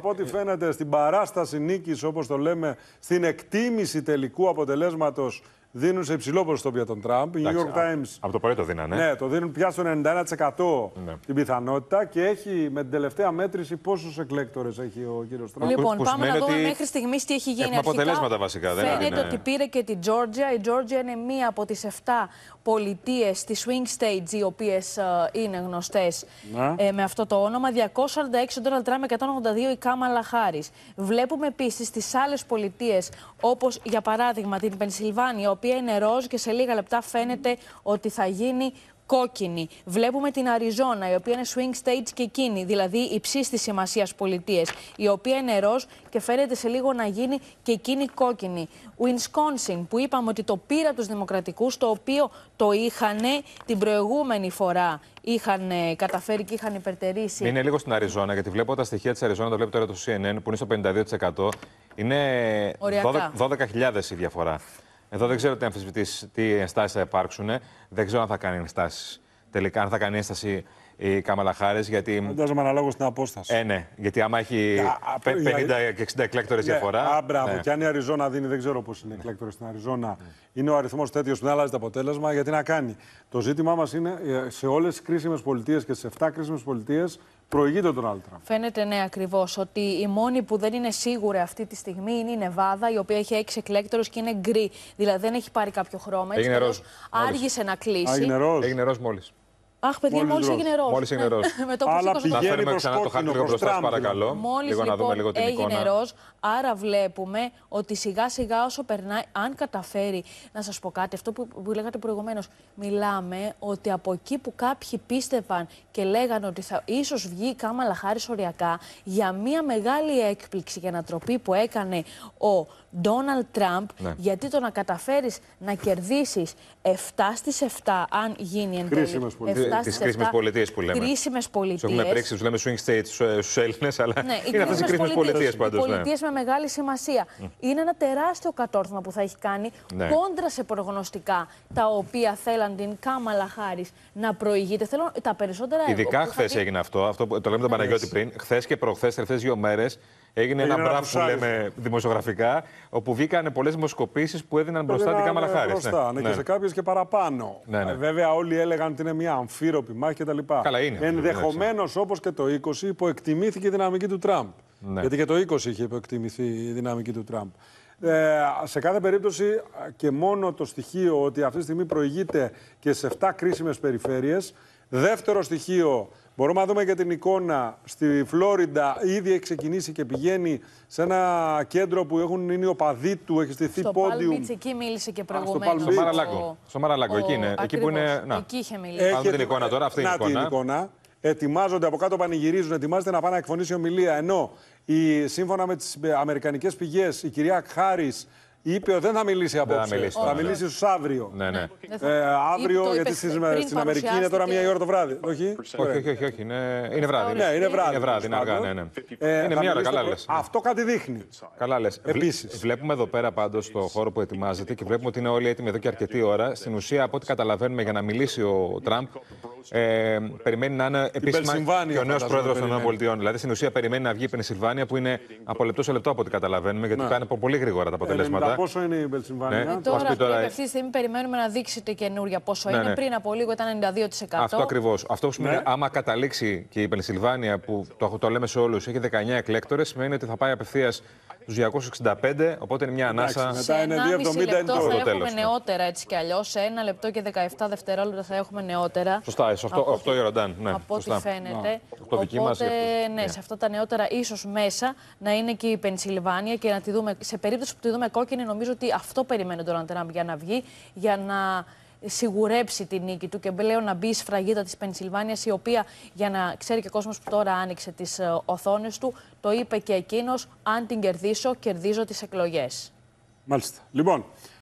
από ό,τι φαίνεται στην παράσταση νίκης, όπως το λέμε, στην εκτίμηση τελικού αποτελέσματος, δίνουν σε υψηλό ποσοστό για τον Τραμπ. Η New York Times. Από το πρωί το δίνανε. Ναι, το δίνουν πια στο 91% την πιθανότητα και έχει με την τελευταία μέτρηση πόσους εκλέκτορες έχει ο κύριος Τραμπ. Λοιπόν, πάμε να δούμε μέχρι στιγμής τι έχει γίνει. Έχουμε αποτελέσματα βασικά. Φαίνεται ότι πήρε και την Τζόρτζια. Η Τζόρτζια είναι μία από τις 7 πολιτείες στη Swing States, οι οποίες είναι γνωστές με αυτό το όνομα. 246 ο Ντόναλντ Τραμπ, 182 η Κάμαλα Χάρις. Βλέπουμε επίσης τις άλλες πολιτείες, όπως για παράδειγμα την Πενσιλβάνια, η οποία είναι ροζ και σε λίγα λεπτά φαίνεται ότι θα γίνει κόκκινη. Βλέπουμε την Αριζόνα, η οποία είναι swing states και εκείνη, δηλαδή υψής της σημασίας πολιτείες, η οποία είναι ροζ και φαίνεται σε λίγο να γίνει και εκείνη κόκκινη. Wisconsin, που είπαμε ότι το πήρα τους δημοκρατικούς, το οποίο το είχαν την προηγούμενη φορά. Είχαν καταφέρει και είχαν υπερτερήσει. Είναι λίγο στην Αριζόνα, γιατί βλέπω τα στοιχεία της Αριζόνα, το βλέπω τώρα το CNN, που είναι στο 52%. Είναι 12.000 η διαφορά. Εδώ δεν ξέρω τι ενστάσεις θα υπάρξουν. Δεν ξέρω αν θα κάνει ενστάσεις. Τελικά, αν θα κάνει ένσταση η Κάμαλα Χάρις. Γιατί. Φαντάζομαι αναλόγως στην απόσταση. Ναι, γιατί άμα έχει 50 και 60 εκλέκτορες διαφορά. Μπράβο. Ναι. Και αν η Αριζόνα δίνει, δεν ξέρω πώς είναι οι εκλέκτορες στην Αριζόνα, είναι ο αριθμός τέτοιος που δεν αλλάζει το αποτέλεσμα. Γιατί να κάνει. Το ζήτημά μας είναι σε όλες τις κρίσιμες πολιτείες και σε 7 κρίσιμες πολιτείες. Προηγείται τον Ντόναλντ Τραμπ. Φαίνεται, ναι, ακριβώς, ότι η μόνη που δεν είναι σίγουρη αυτή τη στιγμή είναι η Νεβάδα, η οποία έχει 6 εκλέκτορες και είναι γκρι. Δηλαδή δεν έχει πάρει κάποιο χρώμα. Έγινε ροζ. Άργησε να κλείσει. Έγινε ροζ μόλις. Αχ, παιδιά, μόλις έγινε ροζ. Μόλις έγινε ροζ. Με το που σήκωσε να φέρουμε ξανά το χάρτη λίγο μπροστά, παρακαλώ. Μόλις λίγο λοιπόν να δούμε λίγο την έγινε εικόνα. ροζ, άρα βλέπουμε ότι σιγά σιγά όσο περνάει, αν καταφέρει, να σας πω κάτι, αυτό που λέγατε προηγουμένως, μιλάμε ότι από εκεί που κάποιοι πίστευαν και λέγανε ότι θα ίσως βγει η Κάμαλα Χάρις οριακά, για μια μεγάλη έκπληξη και ανατροπή που έκανε ο Ντόναλντ Τραμπ, γιατί το να καταφέρεις να κερδίσεις 7 στις 7, αν γίνει εν τέλει. Τις κρίσιμες πολιτείες που λέμε. Κρίσιμες πολιτείες. Έχουμε πρίξει, τους λέμε swing states στους Έλληνες, αλλά είναι αυτές οι κρίσιμες πολιτείες πάντως. Πολιτείες με μεγάλη σημασία. Είναι ένα τεράστιο κατόρθωμα που θα έχει κάνει κόντρα σε προγνωστικά τα οποία θέλαν την Κάμαλα Χάρις να προηγείται. Θέλω τα περισσότερα. Ειδικά χθες έγινε αυτό που το λέμε τον Παναγιώτη πριν. Χθες και προχθές, τελευταίες 2 μέρες. Έγινε ένα μπραφ που λέμε δημοσιογραφικά, όπου βγήκαν πολλές δημοσκοπήσεις που έδιναν μπροστά την Κάμαλα Χάρις. Και σε κάποιες και παραπάνω. Βέβαια, όλοι έλεγαν ότι είναι μια αμφίροπη μάχη κτλ. Καλά είναι. Ενδεχομένως, όπως και το 20, υποεκτιμήθηκε η δυναμική του Τραμπ. Γιατί και το 20 είχε υποεκτιμηθεί η δυναμική του Τραμπ. Σε κάθε περίπτωση, και μόνο το στοιχείο ότι αυτή τη στιγμή προηγείται και σε 7 κρίσιμες περιφέρειες. Δεύτερο στοιχείο. Μπορούμε να δούμε και την εικόνα στη Φλόριντα. Ήδη έχει ξεκινήσει και πηγαίνει σε ένα κέντρο που είναι οι οπαδοί του. Έχει στηθεί πόντιουμ. Στο Palm Beach, εκεί μίλησε και προηγουμένως. Στο Μαραλάγκο, εκεί είναι. Εκεί που είναι. Εκεί είχε μιλήσει. Πάμε την εικόνα τώρα. Αυτή είναι η εικόνα. Ετοιμάζονται από κάτω, πανηγυρίζουν, ετοιμάζεται να πάνε να εκφωνήσει ομιλία. Ενώ σύμφωνα με τις αμερικανικές πηγές, η κυρία Χάρις είπε ότι δεν θα μιλήσει απόψε. Θα μιλήσει στους αύριο. Αύριο, γιατί στην Αμερική είναι τώρα 1 η ώρα το βράδυ. Όχι. Είναι βράδυ. Ναι, είναι βράδυ. Είναι βράδυ, είναι αργά, ναι. Είναι 1 ώρα, καλά λες. Αυτό κάτι δείχνει. Καλά λες. Επίσης. Βλέπουμε εδώ πέρα πάντως στο χώρο που ετοιμάζεται και βλέπουμε ότι είναι όλοι έτοιμοι εδώ και αρκετή ώρα. Στην ουσία, από ό,τι καταλαβαίνουμε, για να μιλήσει ο Τραμπ, περιμένει να είναι επίσημα και ο νέος πρόεδρος των ΗΠΑ. Δηλαδή, στην ουσία, περιμένει να βγει η Πενσιλβάνια, που είναι από λεπτό σε λεπτό από ό,τι καταλαβαίνουμε, γιατί πάνε πολύ γρήγορα τα αποτελέσματα. Πόσο είναι η Πενσιλβάνια? Τώρα, αυτή τη στιγμή περιμένουμε να δείξετε καινούρια πόσο είναι. Πριν από λίγο ήταν 92%. Αυτό ακριβώς. Αυτό που σημαίνει, άμα καταλήξει και η Πενσιλβάνια, που το λέμε σε όλους, έχει 19 εκλέκτορες, σημαίνει ότι θα πάει απευθείας στους 265, οπότε είναι μια ανάσα. Μετά είναι 2,70 το τέλος. Θα έχουμε νεότερα έτσι κι αλλιώς. Σε 1 λεπτό και 17 δευτερόλεπτα θα έχουμε νεότερα. Σωστά, 8 η ώρα, ναι. Από ό,τι φαίνεται. Οπότε, ναι, σε αυτά τα νεότερα ίσως μέσα να είναι και η Πενσιλβάνια και να τη δούμε. Σε περίπτωση που τη δούμε κόκκινη, νομίζω ότι αυτό περιμένει τον Τραμπ για να βγει, για να σιγουρέψει την νίκη του και πλέον να μπει η σφραγίδα της Πενσιλβάνιας, η οποία, για να ξέρει και ο κόσμος που τώρα άνοιξε τις οθόνες του, το είπε και εκείνος, αν την κερδίσω, κερδίζω τις εκλογές. Μάλιστα. Λοιπόν,